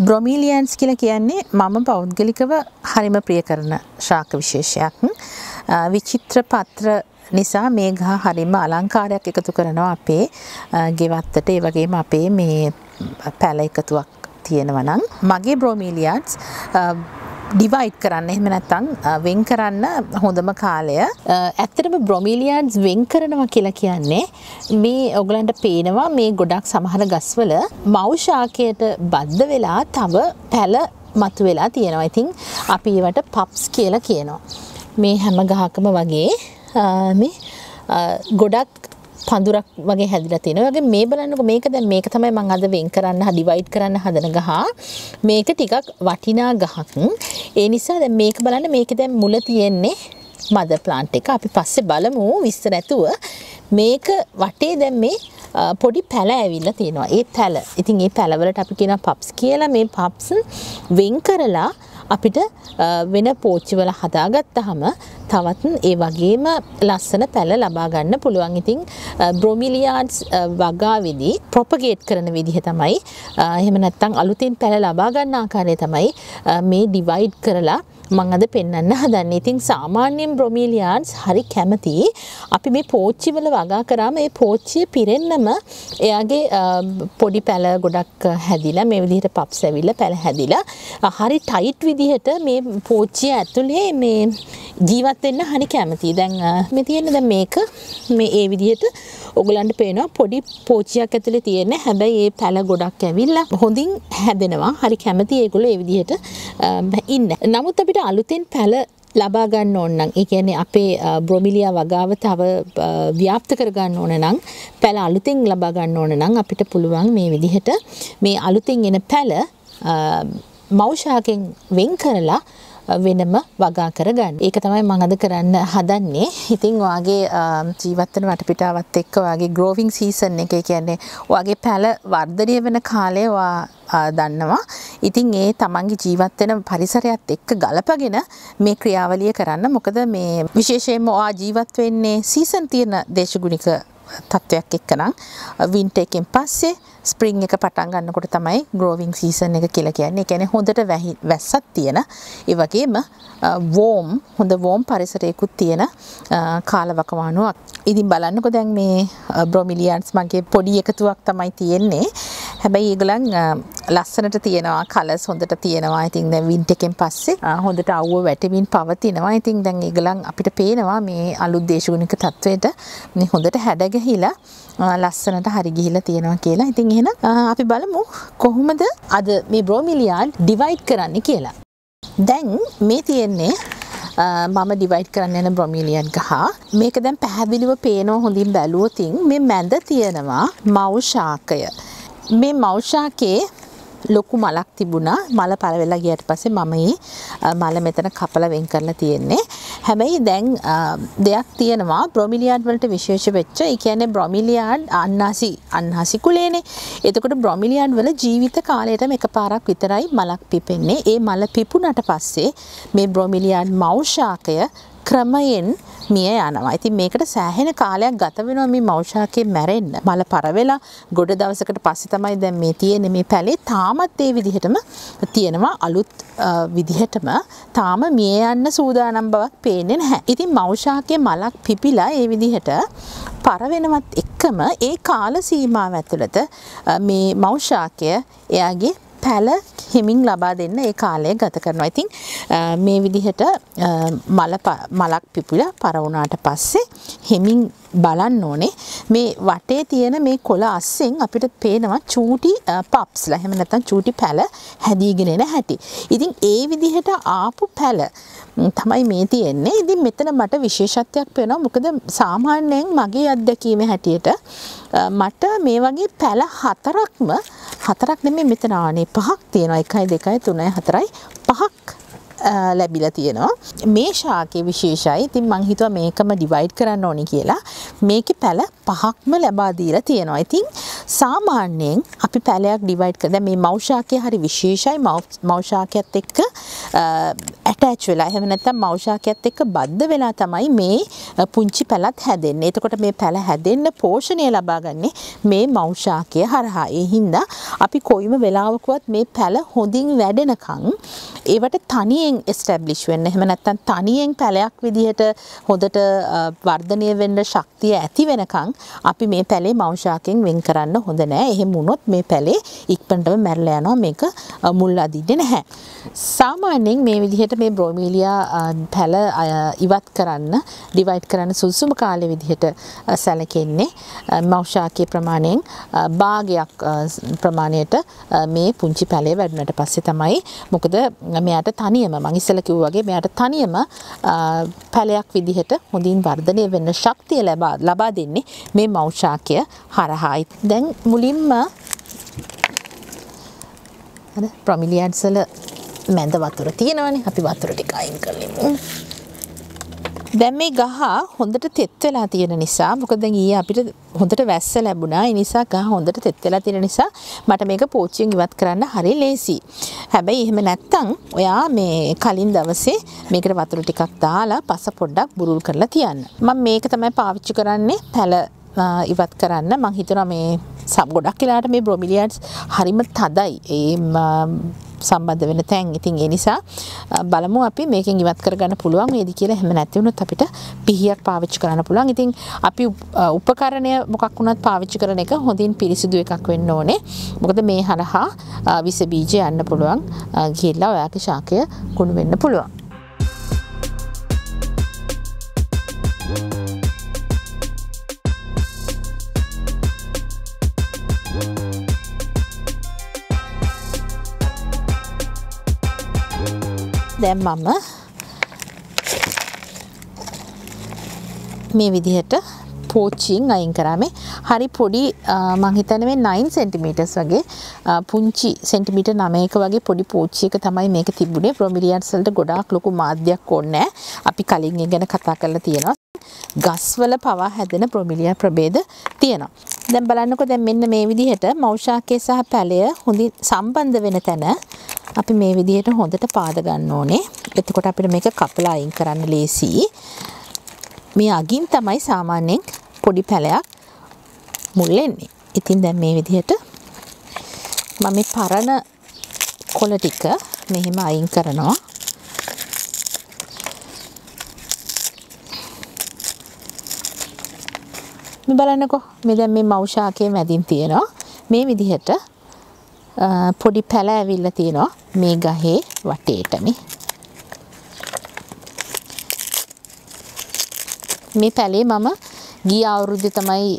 Bromeliads කියලා කියන්නේ මම පෞද්ගලිකව හරිම ප්‍රිය කරන ශාක විශේෂයක්. විචිත්‍ර පත්‍ර නිසා මේ ගහ හරිම අලංකාරයක් එකතු කරනවා අපේ ගෙවත්තට. ඒ වගේම අපේ මේ පැල එකතුවක් තියෙනවා නම් මගේ Bromeliads ඩිවයිඩ් කරන්න එහෙම නැත්නම් වෙන් කරන්න හොඳම කාලය ඇත්තටම Bromeliads වෙන් කරනවා කියලා කියන්නේ මේ ඔයගලන්ට පේනවා මේ ගොඩක් සමහර ගස්වල මව් ශාකයට බද්ධ වෙලා තව පැල මතුවලා තියෙනවා. ඉතින් අපි ඒවට පප්ස් කියලා කියනවා. මේ හැම ගහකම වගේ මේ ගොඩක් පඳුරක් වගේ හැදිලා තියෙනවා. ඒ වගේ මේ බලන්නකො මේක දැන් මේක තමයි මම අද වෙන් කරන්න ඩිවයිඩ් කරන්න හදන ගහ. මේක ටිකක් වටිනා ගහක්. ඒ නිසා දැන් මේක බලන්න මේක දැන් මුල තියෙන්නේ මදර් ප්ලාන්ට් එක. අපි පස්සේ බලමු විස්තර නැතුව. මේක වටේ දැන් මේ පොඩි පැල ඇවිල්ලා තියෙනවා. ඒ පැල. ඉතින් මේ පැලවලට අපි කියනවා පප්ස් කියලා. මේ පප්ස් වෙන් කරලා අපිට වෙන පෝච්චි වල හදාගත්තාම තවත් ඒ වගේම ලස්සන පැල ලබා ගන්න පුළුවන්. ඉතින් Bromeliads වගාවේදී ප්‍රොපගේට් කරන විදිහ තමයි එහෙම නැත්නම් අලුතින් පැල ලබා ගන්න ආකාරය තමයි මේ ඩිවයිඩ් කරලා මම අද පෙන්වන්න හදන්නේ. ඉතින් සාමාන්‍යයෙන් Bromeliads හරි කැමති අපි මේ පෝච්චි වල වගා කරාම ඒ පෝච්චිය පිරෙන්නම එයාගේ පොඩි පැල ගොඩක් හැදිලා මේ විදිහට පප්ස් ඇවිල්ලා පැල හැදිලා හරි ටයිට් විදිහට මේ පෝච්චිය ඇතුලේ මේ ජීවත් වෙන්න හරි කැමතියි. දැන් මේ තියෙන දැන් මේක මේ ඒ විදිහට ඔයගලන්ට පේනවා පොඩි පෝච්චියක් ඇතුලේ තියෙන. හැබැයි ඒ පැල ගොඩක් ඇවිල්ලා හොඳින් හැදෙනවා. හරි කැමති ඒගොල්ලෝ ඒ විදිහට ඉන්න. නමුත් අපිට අලුතෙන් පැල ලබා ගන්න ඕන නම් ඒ කියන්නේ අපේ Bromelia වගාව තව ව්‍යාප්ත කර ගන්න ඕන නම් පැල අලුතෙන් ලබා ගන්න ඕන නම් අපිට පුළුවන් මේ විදිහට මේ අලුතෙන් එන පැල මව් ශාකෙන් වෙන් කරලා වෙනම වගා කරගන්න. ඒක තමයි මම අද කරන්න හදන්නේ. ඉතින් ඔයාගේ ජීවත් වෙන වටපිටාවත් එක්ක ඔයාගේ growing season එක කියන්නේ ඔයාගේ පැල වර්ධනය වෙන කාලය ඔයා දන්නවා. ඉතින් ඒ තමන්ගේ ජීවත් වෙන පරිසරයත් එක්ක ගලපගෙන මේ ක්‍රියාවලිය කරන්න. මොකද මේ විශේෂයෙන්ම ඔයා ජීවත් වෙන්නේ සීසන් තියෙන දේශගුණික තත්වයක් එක්කනම් වින්ටර් එකෙන් පස්සේ ස්ප්‍රින්ග් එක පටන් ගන්නකොට තමයි growing season එක කියලා කියන්නේ. ඒ කියන්නේ හොඳට වැස්සක් තියෙන, ඒ වගේම හොඳ warm පරිසරයකුත් තියෙන කාලවකවානුවක්. ඉතින් බලන්නකෝ දැන් මේ Bromeliads මගේ පොඩි එකතුවක් තමයි තියෙන්නේ. හැබැයි ඒගොල්ලන් ලස්සනට තියෙනවා, කලර්ස් හොඳට තියෙනවා. ඉතින් දැන් වින්ටර් එකෙන් පස්සේ හොඳට අවුව වැටෙමින් පවතිනවා. ඉතින් දැන් ඒගොල්ලන් අපිට පේනවා මේ අලුත් දේශගුණික තත්වයට මේ හොඳට හැඩගැහිලා ලස්සනට හරි ගිහිලා තියෙනවා කියලා. ඉතින් එහෙනම් අපි බලමු කොහොමද අද මේ Bromeliad ඩිවයිඩ් කරන්න කියලා. දැන් මේ තියෙන්නේ මම ඩිවයිඩ් කරන්න යන Bromeliad ගහ. මේක දැන් පැහැදිලිව පේනවා හොඳින් බැලුවොත් මේ මැද තියෙනවා මව් ශාකය. මේ මව් ශාකේ ලොකු මලක් තිබුණා. මල පළ වෙලා ගියට පස්සේ මම මේ මල මෙතන කපලා වෙන් කරලා තියෙන්නේ. හැබැයි දැන් දෙයක් තියෙනවා Bromeliad වලට විශේෂ වෙච්ච. ඒ කියන්නේ Bromeliad අන්නාසි කුලේනේ. එතකොට Bromeliad වල ජීවිත කාලයටම එකපාරක් විතරයි මලක් පිපෙන්නේ. ඒ මල පිපුණට පස්සේ මේ Bromeliad මව් ශාකය ක්‍රමයෙන් මිය යනවා. ඉතින් මේකට සෑහෙන කාලයක් ගත වෙනවා මේ මව් ශාකේ මැරෙන්න. මල පර වෙලා ගොඩ දවසකට පස්සේ තමයි දැන් මේ තියෙන්නේ මේ පැලේ. තාමත් ඒ විදිහටම තියෙනවා අලුත් විදිහටම. තාම මිය යන්න සූදානම් බවක් පේන්නේ නැහැ. ඉතින් මව් ශාකේ මලක් පිපිලා ඒ විදිහට පර වෙනවත් එක්කම ඒ කාල සීමාව ඇතුළත මේ මව් ශාකය එයාගේ පැල හිමින් ලබා දෙන්න ඒ කාලය ගත කරනවා. ඉතින් මේ විදිහට මලක් පිපුලා පර වුණාට පස්සේ හිමින් බලන්න ඕනේ මේ වටේ තියෙන මේ කොළ අස්සෙන් අපිට පේනවා චූටි පප්ස්ලා එහෙම නැත්නම් චූටි පැල හැදීගෙන එන හැටි. ඉතින් ඒ විදිහට ආපු පැල තමයි මේ තියෙන්නේ. ඉතින් මෙතන මට විශේෂත්වයක් පේනවා. මොකද සාමාන්‍යයෙන් මගේ අත්දැකීම හැටියට මට මේ වගේ පැල හතරක් නෙමෙයි මෙතන ආනේ 5ක් තියෙනවා. 1 2 3 4යි 5ක් ලැබිලා තියෙනවා. මේ ශාකේ විශේෂයි. ඉතින් මං හිතුවා මේකම ඩිවයිඩ් කරන්න ඕනි කියලා. මේකේ පැල 5ක්ම ලබා දීලා තියෙනවා. ඉතින් සාමාන්‍යයෙන් අපි පැලයක් ඩිවයිඩ් කරලා මේ මව් ශාකය හරි විශේෂයි මව් ශාකයත් එක්ක ඇටච් වෙලා එහෙම නැත්නම් මව් ශාකයත් එක්ක බද්ධ වෙලා තමයි මේ පුංචි පැලත් හැදෙන්නේ. එතකොට මේ පැල හැදෙන්න පෝෂණය ලබා ගන්නේ මේ මව් ශාකය හරහා. ඒ හින්දා අපි කොයිම වෙලාවකවත් මේ පැල හොඳින් වැඩෙනකන් ඒවට තනියෙන් එස්ටැබ්ලිෂ් වෙන්න. එහෙම නැත්නම් තනියෙන් පැලයක් විදිහට හොඳට වර්ධනය වෙන්න ශක්තිය ඇති වෙනකන් අපි මේ පැලේ මව් ශාකයෙන් වෙන් කරන්න හොඳ නැහැ. එහෙම වුණොත් මේ පැලේ ඉක්මනටම මැරලා යනවා. මේක මුල් අදින්නේ නැහැ. සාමාන්‍යයෙන් මේ විදිහට මේ බ්‍රොමීලියා පැල ඉවත් කරන්න ඩිවයිඩ් කරන්න සුදුසුම කාලය විදිහට සැලකෙන්නේ මව් ශාකයේ ප්‍රමාණයෙන් භාගයක් ප්‍රමාණයට මේ පුංචි පැලේ වැඩුණාට පස්සේ තමයි. මොකද මෙයාට තනියම මම ඉස්සෙල්ලා කිව්වා වගේ මෙයාට තනියම පැලයක් විදිහට හොඳින් වර්ධනය වෙන්න ශක්තිය ලබා දෙන්නේ මේ මව් ශාකය හරහායි. දැන් මුලින්ම අර බ්‍රොමීලියඩ්ස් වල මැද වතුර තියෙනවනේ. අපි වතුර ටික අයින් කරලිමු. දැන් මේ ගහ හොඳට තෙත් වෙලා තියෙන නිසා මොකද දැන් ඊයේ අපිට හොඳට වැස්ස ලැබුණා. ඒ නිසා ගහ හොඳට තෙත් වෙලා තියෙන නිසා මට මේක පෝච්චියෙන් ඉවත් කරන්න හරිය ලේසි. හැබැයි එහෙම නැත්තම් ඔයා මේ කලින් දවසේ මේකට වතුර ටිකක් දාලා පස පොඩ්ඩක් බුරුල් කරලා තියන්න. මම මේක තමයි පාවිච්චි කරන්නේ පැල ඉවත් කරන්න. මම හිතනවා මේ ගොඩක් වෙලාවට මේ බ්‍රොමීලියඩ්ස් හරිම තදයි. ඒ සම්බන්ධ වෙන තැන්. ඉතින් ඒ නිසා බලමු අපි මේකෙන් ඉවත් කරගන්න පුළුවන් වේද කියලා. එහෙම නැති වුණොත් අපිට පිහියක් පාවිච්චි කරන්න පුළුවන්. ඉතින් අපි උපකරණය මොකක් වුණත් පාවිච්චි කරන එක හොඳින් පිරිසිදු එකක් වෙන්න ඕනේ. මොකද මේ හරහා විස බීජ යන්න පුළුවන්. ගිහිල්ලා ඔයාගේ ශාකය කුණු වෙන්න පුළුවන්. දැන් මම මේ විදිහට පෝච්චියෙන් අයින් කරා. මේ හරි පොඩි මම හිතන්නේ මේ 9 cm වගේ පුංචි සෙන්ටිමීටර් 9ක වගේ පොඩි පෝච්චියක තමයි මේක තිබුණේ. බ්‍රොමීලියඩ්ස් වලට ගොඩාක් ලොකු මාධ්‍යයක් ඕනේ නැහැ. අපි කලින් ඒ ගැන කතා කරලා තියෙනවා. ගස්වල පවා හැදෙන බ්‍රොමීලියා ප්‍රභේද තියෙනවා. දැන් බලන්නකෝ දැන් මෙන්න මේ විදිහට මව් ශාකය සහ පැලය හොඳින් සම්බන්ධ වෙන තැන අපි මේ විදිහට හොඳට පාද ගන්න ඕනේ. එතකොට අපිට මේක කපලා අයින් කරන්න ලේසි. මේ අගින් තමයි සාමාන්‍යයෙන් පොඩි පැලයක් මුල් වෙන්නේ. ඉතින් දැන් මේ විදිහට මම මේ පරණ කොළ ටික මෙහෙම අයින් කරනවා. මේ බලන්නකෝ මේ දැන් මේ මව් ශාකයේ මැදින් තියෙනවා. මේ විදිහට පොඩි පැල ඇවිල්ලා තියෙනවා මේ ගහේ වටේටනේ. මේ පැලේ මම ගිය අවුරුද්දේ තමයි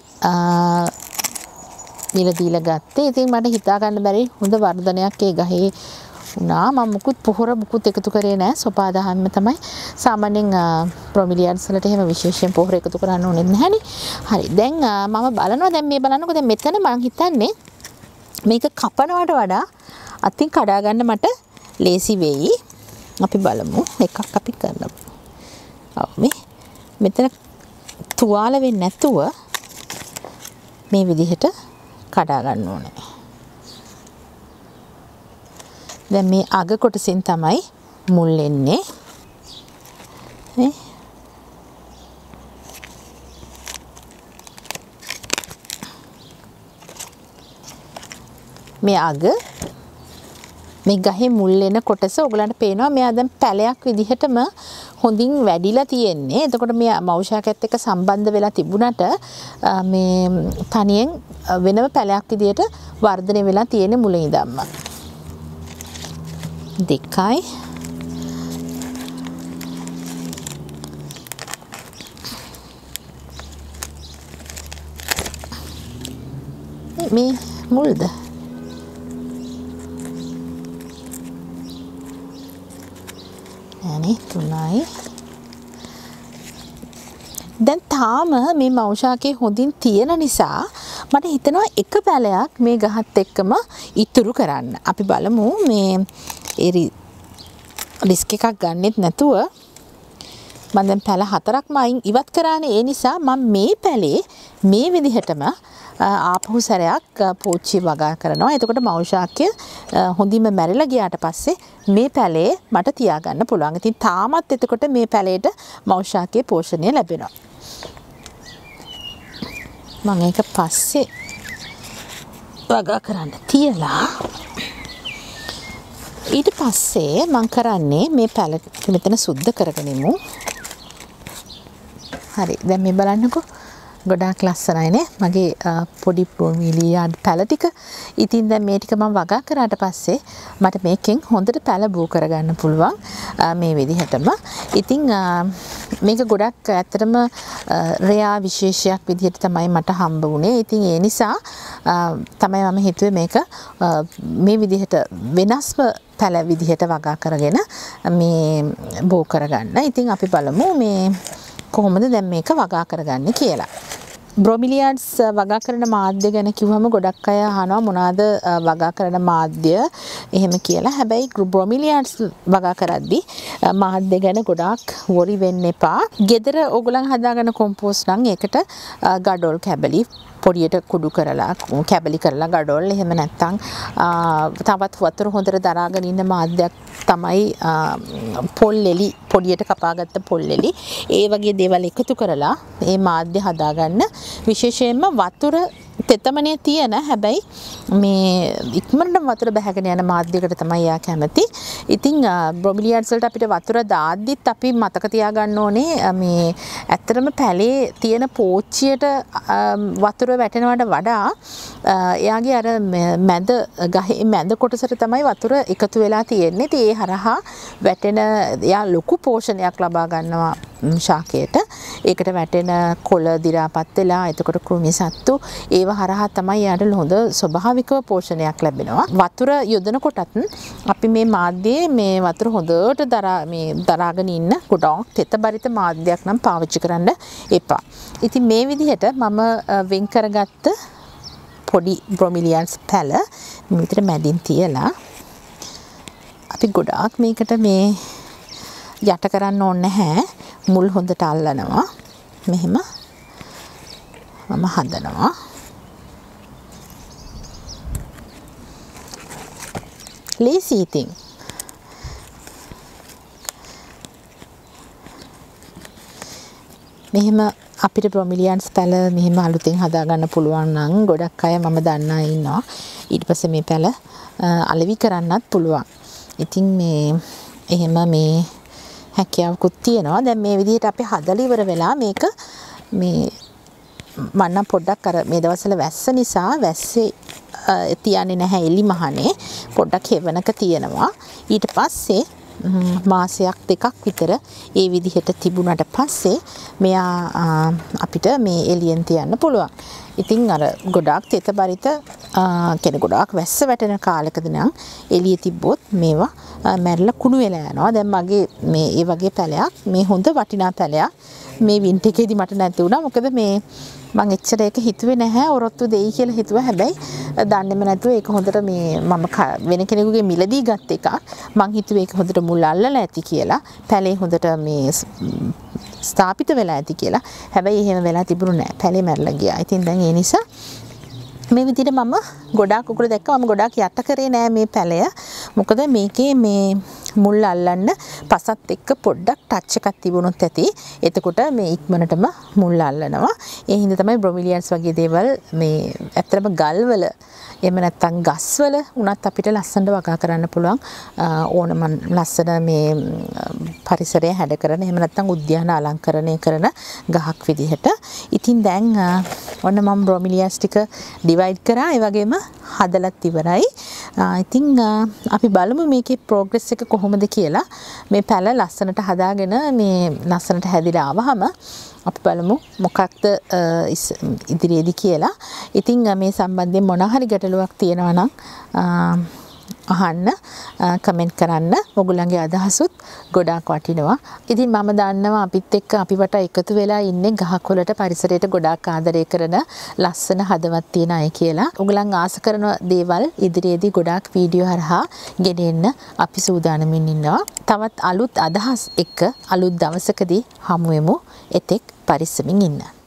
මිල දීලා ගත්තේ. ඉතින් මට හිතා ගන්න බැරි හොඳ වර්ධනයක් ඒ ගහේ වුණා. මම මුකුත් එකතු කරේ නැහැ. සොපාදහම්ම තමයි. සාමාන්‍යයෙන් බ්‍රොමීලියඩ්ස් වලට එහෙම විශේෂයෙන් පොහොර එකතු කරන්න ඕනේ නැහැනේ. හරි. දැන් මම බලනවා දැන් මේ බලන්නකෝ දැන් මෙතන මම හිතන්නේ මේක කපනවට වඩා අතින් කඩා ගන්න මට ලේසි වෙයි. අපි බලමු. එකක් අපි කරලා. ඔව් මෙතන තුවාල වෙන්නේ නැතුව මේ විදිහට කඩා ගන්න ඕනේ. දැන් මේ අග කොටසින් තමයි මුල් එන්නේ. මේ අග මේ ගහේ මුල් වෙන කොටස ඔයගලන්ට පේනවා මෙයා දැන් පැලයක් විදිහටම හොඳින් වැඩිලා තියෙන්නේ. එතකොට මේ මව් ශාකයත් එක්ක සම්බන්ධ වෙලා තිබුණට මේ තනියෙන් වෙනම පැලයක් විදිහට වර්ධනය වෙලා තියෙන්නේ මුලින් ඉඳන්ම. දෙකයි මේ මුල්ද අනේ තුනයි. දැන් තාම මේ මව් ශාකයේ හොඳින් තියෙන නිසා මට හිතෙනවා එක පැලයක් මේ ගහත් එක්කම ඉතුරු කරන්න. අපි බලමු මේ රිස්ක් එකක් ගන්නෙත් නැතුව මම දැන් පැල 4ක්ම අයින් ඉවත් කරානේ. ඒ නිසා මම මේ පැලේ මේ විදිහටම ආපහු සැරයක් පෝච්චි වගා කරනවා. එතකොට මව් ශාක්‍ය හොඳින්ම මැරිලා ගියාට පස්සේ මේ පැලේ මට තියාගන්න පුළුවන්. ඉතින් තාමත් එතකොට මේ පැලේට මව් ශාක්‍ය පෝෂණය ලැබෙනවා. මම ඒක පස්සේ වගා කරන්න තියලා ඊට පස්සේ මම කරන්නේ මේ පැල මෙතන සුද්ධ කරගෙනමු. හරි. දැන් මේ බලන්නකෝ. ගොඩාක් ලස්සනයිනේ මගේ පොඩි බ්‍රොමීලියාඩ් පැල ටික. ඉතින් දැන් මේ ටික මම වගා කරාට පස්සේ මට මේකෙන් හොඳට පැල බූ කරගන්න පුළුවන් මේ විදිහටම. ඉතින් මේක ගොඩක් ඇත්තටම රෙයා විශේෂයක් විදිහට තමයි මට හම්බ වුණේ. ඉතින් ඒ නිසා තමයි මම හිතුවේ මේක මේ විදිහට වෙනස්ම පැල විදිහට වගා කරගෙන මේ බෝ කරගන්න. ඉතින් අපි බලමු මේ කොහොමද දැන් මේක වගා කරගන්නේ කියලා. බ්‍රොමිලියාඩ්ස් වගා කරන මාධ්‍ය ගැන කිව්වම ගොඩක් අය අහනවා මොනවාද වගා කරන මාධ්‍ය එහෙම කියලා. හැබැයි බ්‍රොමිලියාඩ්ස් වගා කරද්දී මාධ්‍ය ගැන ගොඩාක් වොරි වෙන්න එපා. ගෙදර ඕගොල්ලන් හදාගන්න කොම්පෝස්ට් නම් ඒකට ගඩොල් කැබලි පොඩියට කුඩු කරලා කැබලි කරලා ගඩොල් එහෙම නැත්නම් තවත් වතුර හොඳට දරාගෙන ඉන්න මාධ්‍යයක් තමයි පොල්ලෙලි පොඩියට කපාගත්ත පොල්ලෙලි ඒ වගේ දේවල් එකතු කරලා මේ මාධ්‍ය හදාගන්න. විශේෂයෙන්ම වතුර තෙතමනේ තියෙන හැබැයි මේ ඉක්මනට වතුර බහගෙන යන මාධ්‍යයකට තමයි යා කැමති. ඉතින් බ්‍රොමිලියාඩ්ස් වලට අපිට වතුර දාද්දිත් අපි මතක තියාගන්න ඕනේ මේ ඇත්තටම පැලේ තියෙන පෝච්චියට වතුර වැටෙනවට වඩා එයාගේ අර මැද ගහේ මැද කොටසට තමයි වතුර එකතු වෙලා තියෙන්නේ. ඉතින් ඒ හරහා වැටෙන එයා ලොකු පෝෂණයක් ලබා ගන්නවා ශාකයට. ඒකට වැටෙන කොළ දි รา පත් වෙලා එතකොට කෘමි සත්තු ඒව හරහා තමයි යාට හොඳ ස්වභාවිකව පෝෂණයක් ලැබෙනවා. වතුර යොදනකොටත් අපි මේ මාධ්‍යයේ මේ වතුර හොඳට දරාගෙන ඉන්න ගොඩක් තෙතබරිත මාධ්‍යයක් නම් පාවිච්චි කරන්න එපා. ඉතින් මේ විදිහට මම වෙන් කරගත්ත පොඩි බ්‍රොමිලියාඩ්ස් පැල මේ විතර මැදින් තියලා අපි ගොඩාක් මේකට මේ යට කරන්න ඕනේ නැහැ. මුල් හොඳට අල්ලනවා. මෙහෙම මම හදනවා. lazy thing. මෙහෙම අපිට බ්‍රොමිලියාඩ්ස් පැල මෙහෙම අලුතෙන් හදාගන්න පුළුවන් නම් ගොඩක් අය මම දන්න අය ඉන්නවා. ඊට පස්සේ මේ පැල අලෙවි කරන්නත් පුළුවන්. ඉතින් මේ එහෙම මේ හැකියාවකුත් තියෙනවා. දැන් මේ විදිහට අපි හදලා ඉවර වෙලා මේක මේ මන්නම් පොඩ්ඩක් අර මේ දවස්වල වැස්ස නිසා වැස්සේ තියන්නේ නැහැ එලි මහනේ. පොඩ්ඩක් හෙවණක තියෙනවා. ඊට පස්සේ මාසයක් දෙකක් විතර ඒ විදිහට තිබුණාට පස්සේ මෙයා අපිට මේ එළියෙන් තියන්න පුළුවන්. ඉතින් අර ගොඩාක් තෙතබරිත කෙනෙක් ගොඩාක් වැස්ස වැටෙන කාලෙකදී නම් එළියේ තිබ්බොත් මේවා මැරිලා කුණු වෙලා යනවා. දැන් මගේ මේ ඒ වගේ පැලයක් මේ හොඳ වටිනා පැලයක් මේ වින්ටර් එකේදී මට නැති වුණා. මොකද මේ මම එච්චර ඒක හිතුවේ නැහැ. ඔරොත්තු දෙයි කියලා හිතුවා. හැබැයි දන්නේම නැතුව ඒක හොඳට මේ මම වෙන කෙනෙකුගේ මිලදී ගත්ත එකක්. මං හිතුවේ ඒක හොඳට මුල් අල්ලලා ඇති කියලා. පැලේ හොඳට මේ ස්ථාපිත වෙලා ඇති කියලා. හැබැයි එහෙම වෙලා තිබුණේ නැහැ. පැලේ මැරලා ගියා. ඉතින් දැන් ඒ නිසා මේ විදිහට මම ගොඩාක් උකුල දැක්කා. මම ගොඩාක් යට කරේ නෑ මේ පැලය. මොකද මේකේ මේ මුල් අල්ලන්න පසත් එක්ක පොඩ්ඩක් ටච් එකක් තිබුණොත් ඇති. එතකොට මේ ඉක්මනටම මුල් අල්ලනවා. ඒ හින්දා තමයි බ්‍රොමිලියාඩ්ස් වගේ දේවල් මේ ඇත්තටම ගල්වල එහෙම නැත්නම් ගස්වල උනත් අපිට ලස්සනට වගා කරන්න පුළුවන්. ඕනම ලස්සන මේ පරිසරය හැඩ කරන එහෙම නැත්නම් උද්‍යාන අලංකරණය කරන ගහක් විදිහට. ඉතින් දැන් ඔන්න මම බ්‍රොමිලියාඩ්ස් ටික ඩිවයිඩ් කරා. ඒ වගේම හදලත් ඉවරයි. ඉතින් අපි බලමු මේකේ ප්‍රෝග්‍රස් එක කොහොමද කියලා. මේ පැල ලස්සනට හදාගෙන මේ ලස්සනට හැදිලා ආවහම අපි බලමු මොකක්ද ඉදිරියේදී කියලා. ඉතින් මේ සම්බන්ධයෙන් මොනවා හරි ගැටලුවක් තියෙනවා නම් අහන්න කමෙන්ට් කරන්න. ඔයගොල්ලන්ගේ අදහසුත් ගොඩාක් වටිනවා. ඉතින් මම දන්නවා අපිත් එක්ක අපි වට එකතු වෙලා ඉන්නේ ගහකොළට පරිසරයට ගොඩාක් ආදරය කරන ලස්සන හදවත් තියෙන අය කියලා. ඔයගොල්ලන් ආස කරන දේවල් ඉදිරියේදී ගොඩාක් වීඩියෝ හරහා ගෙනෙන්න අපි සූදානමින් ඉන්නවා. තවත් අලුත් අදහස් එක්ක අලුත් දවසකදී හමු වෙමු. එතෙක් පරිස්සමින් ඉන්න.